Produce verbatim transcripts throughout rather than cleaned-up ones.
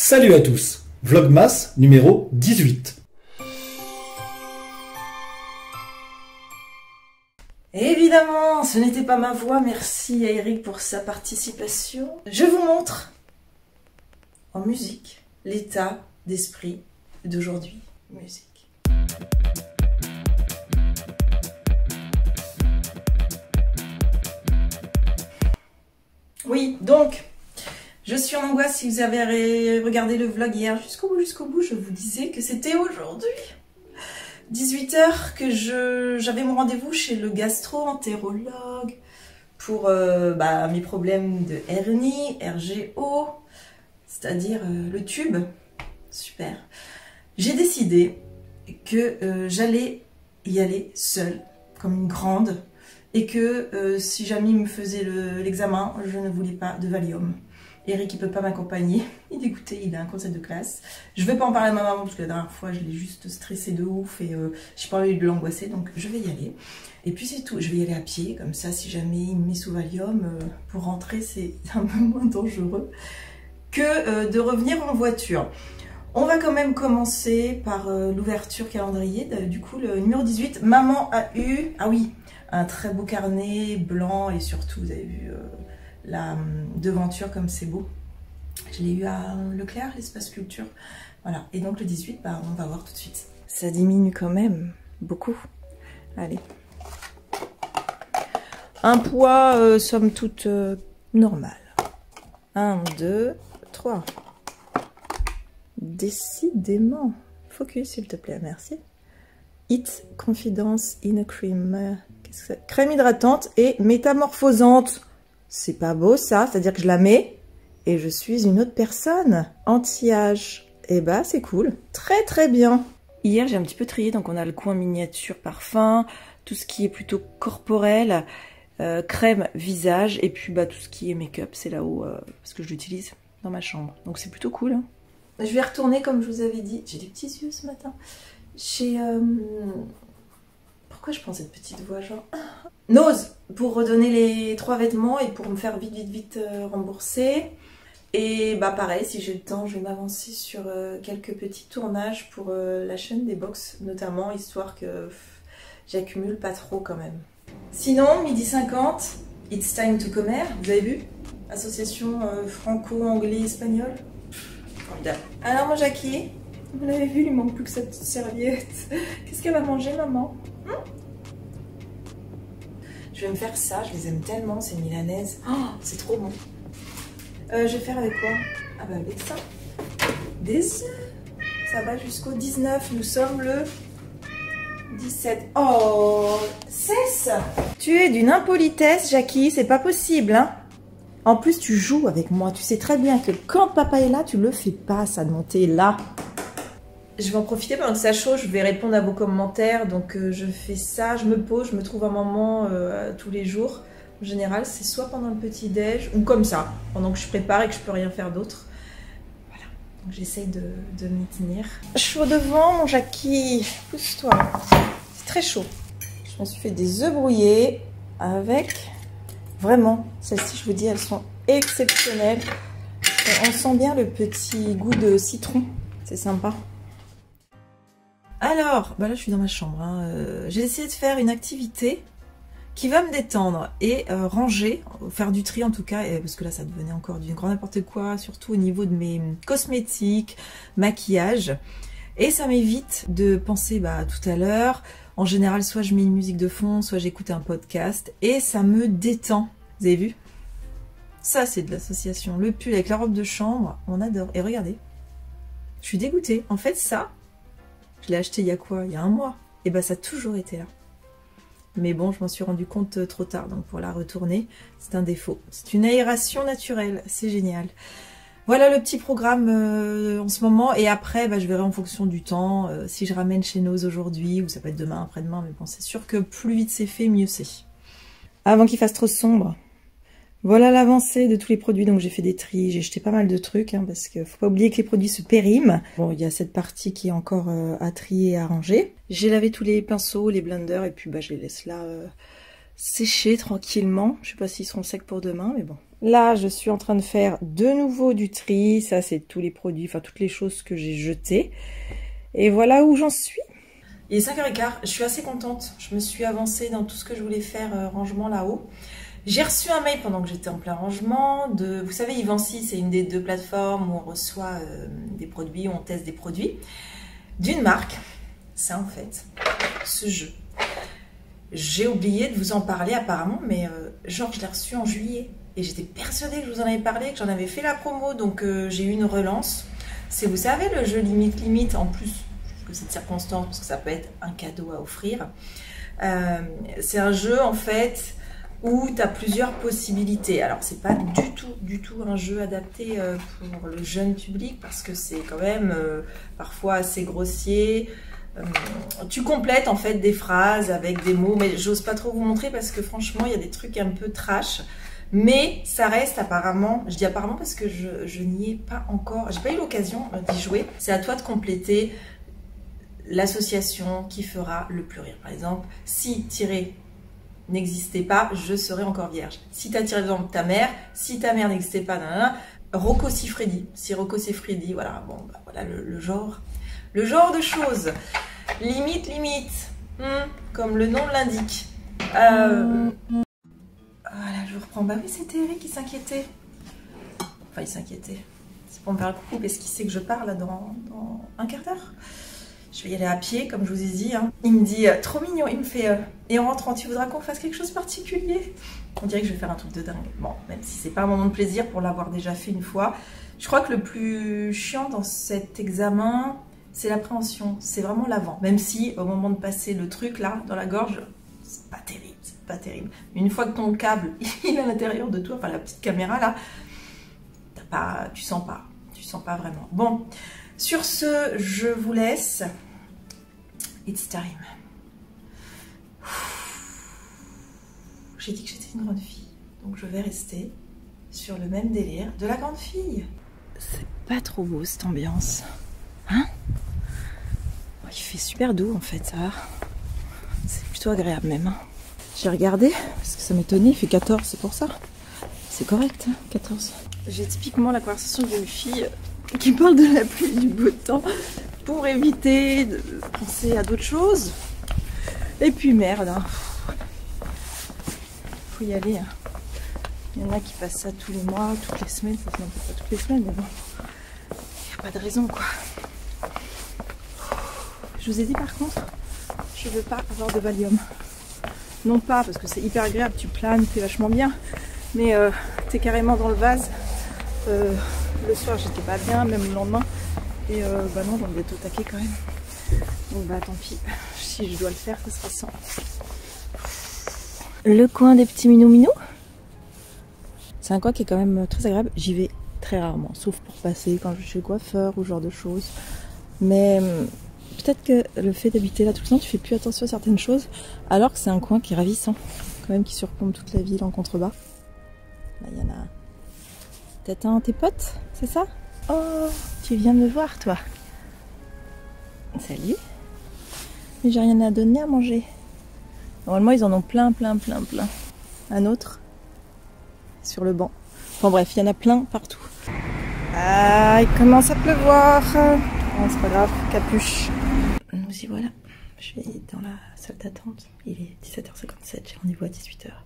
Salut à tous, Vlogmas numéro dix-huit. Évidemment, ce n'était pas ma voix, merci à Eric pour sa participation. Je vous montre en musique l'état d'esprit d'aujourd'hui. Musique. Oui, donc... je suis en angoisse. Si vous avez regardé le vlog hier jusqu'au bout, jusqu'au bout, je vous disais que c'était aujourd'hui, dix-huit heures, que je j'avais mon rendez-vous chez le gastro-entérologue pour euh, bah, mes problèmes de hernie, R G O, c'est-à-dire euh, le tube. Super. J'ai décidé que euh, j'allais y aller seule, comme une grande, et que euh, si jamais il me faisait l'examen, le, je ne voulais pas de Valium. Eric, il peut pas m'accompagner, il est dégoûté, il a un conseil de classe. Je vais pas en parler à ma maman parce que la dernière fois je l'ai juste stressé de ouf et euh, j'ai pas envie de l'angoisser, donc je vais y aller. Et puis c'est tout, je vais y aller à pied, comme ça si jamais il me met sous Valium, euh, pour rentrer c'est un peu moins dangereux que euh, de revenir en voiture. On va quand même commencer par euh, l'ouverture calendrier, du coup le numéro dix-huit. Maman a eu, ah oui, un très beau carnet blanc et surtout vous avez vu... Euh, la devanture comme c'est beau. Je l'ai eu à Leclerc, l'espace culture. Voilà, et donc le dix-huit, bah, on va voir tout de suite. Ça diminue quand même beaucoup. Allez. Un poids, euh, somme toute, euh, normal. un, deux, trois. Décidément. Focus, s'il te plaît, merci. It Confidence in a Cream. Qu'est-ce que c'est? Crème hydratante et métamorphosante. C'est pas beau ça, c'est-à-dire que je la mets et je suis une autre personne. Anti-âge. Et bah c'est cool. Très très bien. Hier j'ai un petit peu trié, donc on a le coin miniature parfum, tout ce qui est plutôt corporel, euh, crème visage, et puis bah tout ce qui est make-up, c'est là-haut, euh, parce que je l'utilise dans ma chambre. Donc c'est plutôt cool. Hein. Je vais retourner comme je vous avais dit. J'ai des petits yeux ce matin. Chez... Euh... Pourquoi je prends cette petite voix genre... Nose, pour redonner les trois vêtements et pour me faire vite vite vite euh, rembourser. Et bah pareil, si j'ai le temps, je vais m'avancer sur euh, quelques petits tournages pour euh, la chaîne des box notamment, histoire que j'accumule pas trop quand même. Sinon, midi cinquante, It's Time to Comer, vous avez vu? Association euh, franco-anglais-espagnol. Formidable. Alors mon Jackie, vous l'avez vu, il lui manque plus que cette serviette. Qu'est-ce qu'elle va manger maman? hmm Je vais me faire ça, je les aime tellement, ces milanaises. Oh, c'est trop bon. Euh, je vais faire avec quoi? Ah bah avec ça. Des œufs. Ça va jusqu'au dix-neuf, nous sommes le dix-sept. Oh, cesse! Tu es d'une impolitesse, Jackie, c'est pas possible, hein? En plus, tu joues avec moi. Tu sais très bien que quand papa est là, tu le fais pas, ça, de monter là. Je vais en profiter pendant que ça chaud, je vais répondre à vos commentaires, donc euh, je fais ça, je me pose, je me trouve un moment euh, tous les jours. En général, c'est soit pendant le petit-déj, ou comme ça, pendant que je prépare et que je peux rien faire d'autre. Voilà, donc j'essaye de, de m'y tenir. Chaud devant, mon Jackie, pousse-toi. C'est très chaud. Je me suis fait des œufs brouillés avec... Vraiment, celles-ci, je vous dis, elles sont exceptionnelles. Et on sent bien le petit goût de citron, c'est sympa. Alors, bah là je suis dans ma chambre, hein. euh, j'ai essayé de faire une activité qui va me détendre et euh, ranger, faire du tri en tout cas, et, parce que là ça devenait encore du grand n'importe quoi, surtout au niveau de mes cosmétiques, maquillage, et ça m'évite de penser bah, tout à l'heure. En général, soit je mets une musique de fond, soit j'écoute un podcast, et ça me détend. Vous avez vu? Ça c'est de l'association, le pull avec la robe de chambre, on adore. Et regardez, je suis dégoûtée, en fait ça... je l'ai acheté il y a quoi? Il y a un mois. Et bah ça a toujours été là. Mais bon, je m'en suis rendu compte trop tard. Donc pour la retourner, c'est un défaut. C'est une aération naturelle. C'est génial. Voilà le petit programme euh, en ce moment. Et après, bah, je verrai en fonction du temps. Euh, si je ramène chez Nose aujourd'hui, ou ça peut être demain, après-demain. Mais bon, c'est sûr que plus vite c'est fait, mieux c'est. Avant qu'il fasse trop sombre. Voilà l'avancée de tous les produits, donc j'ai fait des tris, j'ai jeté pas mal de trucs, hein, parce qu'il faut pas oublier que les produits se périment. Bon, il y a cette partie qui est encore euh, à trier et à ranger. J'ai lavé tous les pinceaux, les blenders, et puis bah je les laisse là euh, sécher tranquillement. Je sais pas s'ils seront secs pour demain, mais bon. Là, je suis en train de faire de nouveau du tri. Ça, c'est tous les produits, enfin toutes les choses que j'ai jetées. Et voilà où j'en suis. Il est cinq heures quinze, je suis assez contente. Je me suis avancée dans tout ce que je voulais faire, euh, rangement là-haut. J'ai reçu un mail pendant que j'étais en plein rangement de, vous savez, Ivancy, c'est une des deux plateformes où on reçoit euh, des produits, où on teste des produits, d'une marque. C'est en fait ce jeu. J'ai oublié de vous en parler apparemment, mais euh, genre je l'ai reçu en juillet. Et j'étais persuadée que je vous en avais parlé, que j'en avais fait la promo, donc euh, j'ai eu une relance. C'est, vous savez, le jeu limite limite, en plus de cette circonstance, parce que ça peut être un cadeau à offrir. Euh, c'est un jeu en fait où tu as plusieurs possibilités. Alors c'est pas du tout, du tout un jeu adapté euh, pour le jeune public, parce que c'est quand même euh, parfois assez grossier. Euh, tu complètes en fait des phrases avec des mots, mais j'ose pas trop vous montrer parce que franchement il y a des trucs un peu trash. Mais ça reste apparemment, je dis apparemment parce que je, je n'y ai pas encore, j'ai pas eu l'occasion d'y jouer. C'est à toi de compléter l'association qui fera le plus rire. Par exemple, si tirer n'existait pas, je serais encore vierge. Si tu as tiré dans ta mère, si ta mère n'existait pas, nanana, Rocco Siffredi. Si Rocco Siffredi, voilà, bon, bah, voilà le, le genre. Le genre de choses. Limite, limite. Hmm, comme le nom l'indique. Euh... Voilà, je vous reprends. Bah oui, c'était Eric qui s'inquiétait. Enfin, il s'inquiétait. C'est pour me faire un coucou parce qu'il sait que je pars là dans, dans un quart d'heure. Je vais y aller à pied, comme je vous ai dit. Hein. Il me dit, euh, trop mignon, il me fait... Euh, et en rentrant, tu voudras qu'on fasse quelque chose de particulier? On dirait que je vais faire un truc de dingue. Bon, même si c'est pas un moment de plaisir pour l'avoir déjà fait une fois. Je crois que le plus chiant dans cet examen, c'est l'appréhension. C'est vraiment l'avant. Même si, au moment de passer le truc, là, dans la gorge, c'est pas terrible, c'est pas terrible. Mais une fois que ton câble, il est à l'intérieur de toi, enfin la petite caméra, là, t'as pas, tu sens pas. Tu sens pas vraiment. Bon. Sur ce, je vous laisse. It's time. J'ai dit que j'étais une grande fille, donc je vais rester sur le même délire de la grande fille. C'est pas trop beau cette ambiance, hein? Il fait super doux en fait, ça. C'est plutôt agréable même. Hein. J'ai regardé parce que ça m'étonnait. Il fait quatorze, c'est pour ça. C'est correct, hein, quatorze. J'ai typiquement la conversation d'une fille qui parle de la pluie et du beau temps pour éviter de penser à d'autres choses. Et puis merde, hein. Faut y aller. Hein. Il y en a qui passent ça tous les mois, toutes les semaines. Ça se pas toutes les semaines, mais bon, il n'y a pas de raison quoi. Je vous ai dit par contre, je veux pas avoir de Valium. Non pas parce que c'est hyper agréable, tu planes, t'es vachement bien, mais euh, t'es carrément dans le vase. Euh, le soir j'étais pas bien, même le lendemain, et euh, bah non, j'en vais tout taquer quand même. Donc bah tant pis, si je dois le faire, ça sera sans. Le coin des petits minous minous, c'est un coin qui est quand même très agréable. J'y vais très rarement, sauf pour passer quand je suis chez le coiffeur ou ce genre de choses. Mais peut-être que le fait d'habiter là tout le temps, tu fais plus attention à certaines choses, alors que c'est un coin qui est ravissant, quand même, qui surplombe toute la ville en contrebas. Là, il y en a peut-être un de tes potes, c'est ça? Oh, tu viens me voir, toi. Salut. Mais j'ai rien à donner à manger. Normalement, ils en ont plein, plein, plein, plein. Un autre sur le banc. Enfin bref, il y en a plein partout. Ah, il commence à pleuvoir. Oh, c'est pas grave, capuche. Nous y voilà. Je suis dans la salle d'attente. Il est dix-sept heures cinquante-sept, j'ai rendez-vous à dix-huit heures.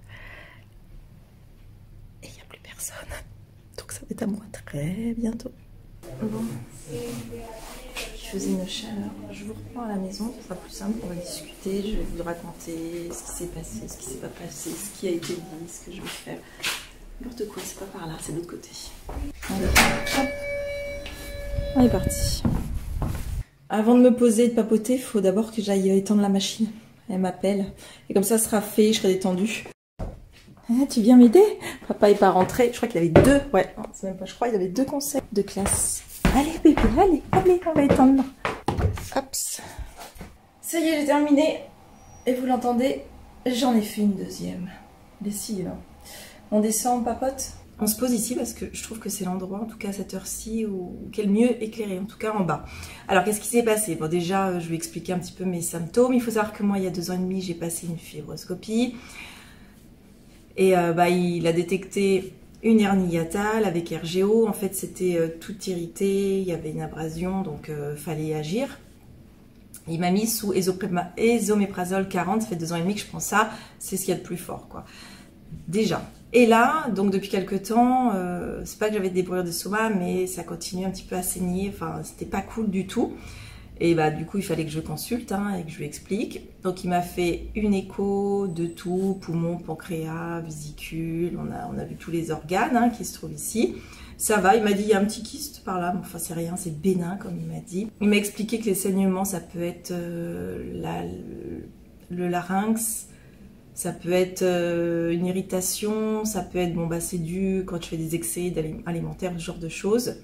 Et il n'y a plus personne. Donc ça va être à moi très bientôt. Bon. Il faisait une chaleur. Je vous reprends à la maison, ce sera plus simple, on va discuter. Je vais vous raconter ce qui s'est passé, ce qui s'est pas passé, ce qui a été dit, ce que je vais faire. N'importe quoi, c'est pas par là, c'est de l'autre côté. Allez, hop. On est parti. Avant de me poser et de papoter, il faut d'abord que j'aille étendre la machine. Elle m'appelle. Et comme ça, ce sera fait, je serai détendue. Ah, tu viens m'aider? Papa est pas rentré. Je crois qu'il avait deux. Ouais, c'est même pas. Je crois qu'il avait deux conseils de classe. Allez, bébé, allez, allez, on va étendre. Hop. Ça y est, j'ai terminé. Et vous l'entendez, j'en ai fait une deuxième. Lessive. On descend, on papote. On se pose ici parce que je trouve que c'est l'endroit, en tout cas à cette heure-ci, où qui est le mieux éclairé, en tout cas en bas. Alors qu'est-ce qui s'est passé? Bon, déjà, je vais expliquer un petit peu mes symptômes. Il faut savoir que moi, il y a deux ans et demi, j'ai passé une fibroscopie. Et euh, bah, il a détecté une hernie hiatale avec R G O. En fait, c'était euh, tout irrité, il y avait une abrasion, donc il euh, fallait agir. Il m'a mis sous ésoméprazole quarante, ça fait deux ans et demi que je prends ça, c'est ce qu'il y a de plus fort, quoi. Déjà. Et là, donc depuis quelques temps, euh, c'est pas que j'avais des brûlures d'estomac, mais ça continue un petit peu à saigner, enfin, c'était pas cool du tout. Et bah du coup, il fallait que je consulte hein, et que je lui explique. Donc il m'a fait une écho de tout, poumon, pancréas, vésicule, on a, on a vu tous les organes hein, qui se trouvent ici. Ça va, il m'a dit il y a un petit kyste par là, mais enfin c'est rien, c'est bénin comme il m'a dit. Il m'a expliqué que les saignements, ça peut être euh, la, le, le larynx, ça peut être euh, une irritation, ça peut être, bon bah c'est dû quand je fais des excès alimentaires, ce genre de choses.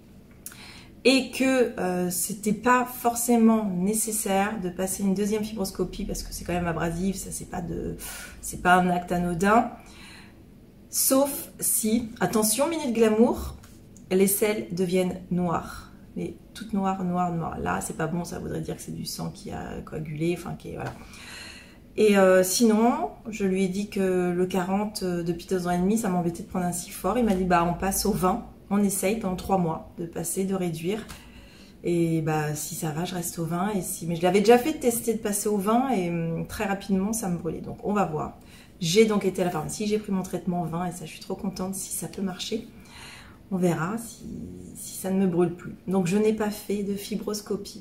Et que euh, c'était pas forcément nécessaire de passer une deuxième fibroscopie parce que c'est quand même abrasif, ça c'est pas de, c'est pas un acte anodin. Sauf si, attention, minute glamour, les selles deviennent noires, mais toutes noires, noires, noires. Là, c'est pas bon, ça voudrait dire que c'est du sang qui a coagulé, enfin qui est voilà. Et euh, sinon, je lui ai dit que le quarante euh, depuis deux ans et demi, ça m'embêtait de prendre un si fort. Il m'a dit bah on passe au vingt. On essaye pendant trois mois de passer, de réduire. Et bah si ça va, je reste au vingt. Et si... Mais je l'avais déjà fait de tester de passer au vingt et hum, très rapidement, ça me brûlait. Donc on va voir. J'ai donc été à la pharmacie, j'ai pris mon traitement vingt et ça, je suis trop contente si ça peut marcher. On verra si, si ça ne me brûle plus. Donc je n'ai pas fait de fibroscopie.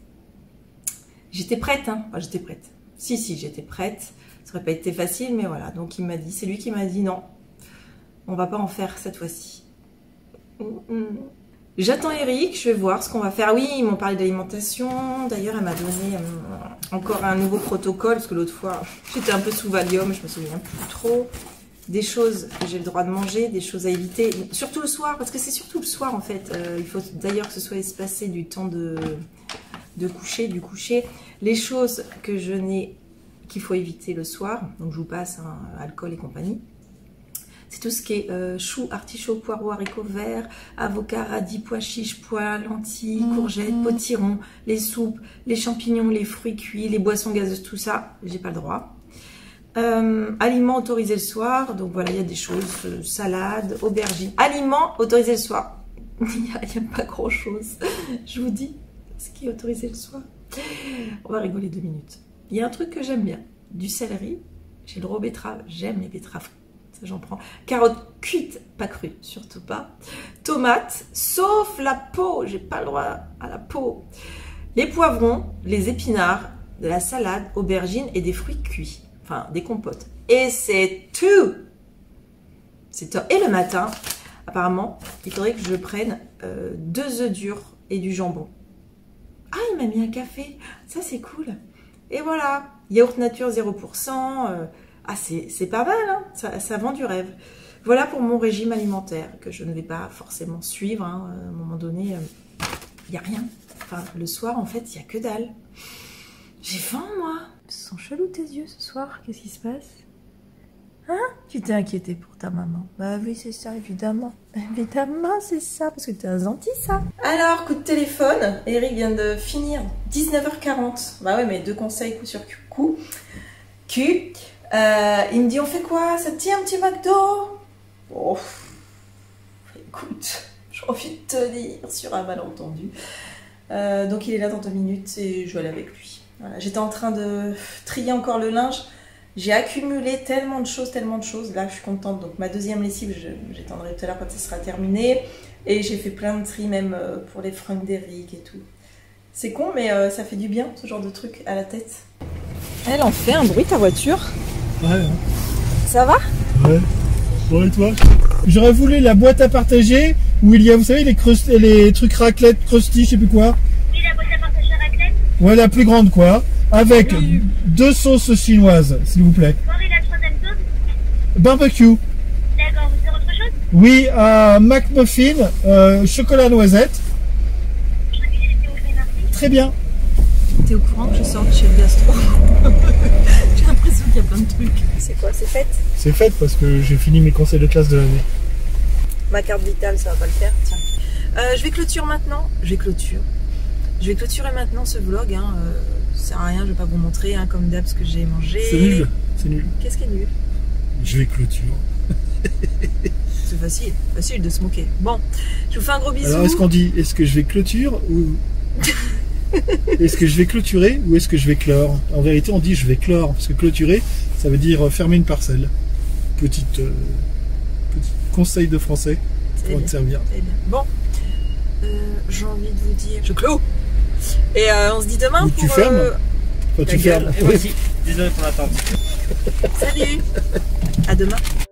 J'étais prête, hein. Enfin, j'étais prête. Si, si, j'étais prête. Ça n'aurait pas été facile, mais voilà. Donc il m'a dit, c'est lui qui m'a dit non, on va pas en faire cette fois-ci. J'attends Eric, je vais voir ce qu'on va faire. Oui, ils m'ont parlé d'alimentation. D'ailleurs, elle m'a donné euh, encore un nouveau protocole parce que l'autre fois, j'étais un peu sous Valium, je me souviens plus trop. Des choses que j'ai le droit de manger, des choses à éviter, surtout le soir, parce que c'est surtout le soir en fait. Euh, il faut d'ailleurs que ce soit espacé du temps de, de coucher, du coucher. Les choses que je n'ai, qu'il faut éviter le soir, donc je vous passe hein, alcool et compagnie. C'est tout ce qui est euh, choux, artichauts, poireaux, haricots verts, avocats, radis, pois chiches, pois, lentilles, courgettes, mmh. potirons, les soupes, les champignons, les fruits cuits, les boissons gazeuses, tout ça, j'ai pas le droit. Euh, aliments autorisés le soir, donc voilà, il y a des choses, euh, salade, aubergine. Aliments autorisés le soir. Il n'y a, a pas grand chose, je vous dis, ce qui est autorisé le soir. On va rigoler deux minutes. Il y a un truc que j'aime bien, du céleri, j'ai le droit aux betteraves, j'aime les betteraves. J'en prends. Carottes cuites, pas crues, surtout pas. Tomates, sauf la peau, j'ai pas le droit à la peau. Les poivrons, les épinards, de la salade, aubergines et des fruits cuits. Enfin, des compotes. Et c'est tout. C'est tout. Et le matin, apparemment, il faudrait que je prenne euh, deux œufs durs et du jambon. Ah, il m'a mis un café. Ça, c'est cool. Et voilà. Yaourt nature zéro pour cent. Euh, Ah, c'est pas mal, hein, ça, ça vend du rêve. Voilà pour mon régime alimentaire, que je ne vais pas forcément suivre. Hein. À un moment donné, il euh, n'y a rien. Enfin, le soir, en fait, il n'y a que dalle. J'ai faim, moi. Ils sont chelous tes yeux ce soir. Qu'est-ce qui se passe? Hein? Tu t'es inquiété pour ta maman? Bah oui, c'est ça, évidemment. Évidemment, c'est ça, parce que t'es un gentil, ça. Alors, coup de téléphone. Eric vient de finir. dix-neuf heures quarante. Bah ouais, mais deux conseils coup sur coup. Q. Euh, il me dit on fait quoi? Ça te dit un petit McDo? Oh, écoute, j'ai envie de te dire sur un malentendu. Euh, donc il est là dans deux minutes et je vais aller avec lui. Voilà, j'étais en train de trier encore le linge. J'ai accumulé tellement de choses, tellement de choses. Là je suis contente. Donc ma deuxième lessive, j'étendrai tout à l'heure quand ça sera terminé. Et j'ai fait plein de tri même pour les fringues d'Eric et tout. C'est con mais euh, ça fait du bien ce genre de truc à la tête. Elle en fait un bruit ta voiture? Ouais. Hein. Ça va? Ouais. Bon et toi? J'aurais voulu la boîte à partager où il y a, vous savez, les, crust... les trucs raclette, crusty, je sais plus quoi. Oui, la boîte à partager raclette. Ouais, la plus grande quoi. Avec oui. deux sauces chinoises, s'il vous plaît. Bon, et la troisième sauce? Barbecue. D'accord, vous avez autre chose? Oui, un McMuffin, euh, chocolat noisette. Je crois que j'étais au fait, merci. Très bien. T'es au courant que je sors de chez le gastro? J'ai l'impression qu'il y a plein de trucs. C'est quoi, c'est fait? C'est fait parce que j'ai fini mes conseils de classe de l'année. Ma carte vitale, ça va pas le faire. Tiens. Euh, je vais clôturer maintenant. Je vais clôturer. Je vais clôturer maintenant ce vlog. Hein. Euh, ça sert à rien, je vais pas vous montrer hein, comme d'hab ce que j'ai mangé. C'est nul. C'est nul. Qu'est-ce qui est nul? Je vais clôturer. C'est facile, facile de se moquer. Bon, je vous fais un gros bisou. Alors est-ce qu'on dit, est-ce que je vais clôture ou est-ce que je vais clôturer ou est-ce que je vais clore? En vérité, on dit je vais clore parce que clôturer, ça veut dire fermer une parcelle. Petite, euh, petit conseil de français pour te servir. Bien. Bon, euh, j'ai envie de vous dire, je clôt. Et euh, on se dit demain ou pour. Tu fermes. Euh... Enfin, tu fermes. Et voici. Désolé pour l'attente. Salut. À demain.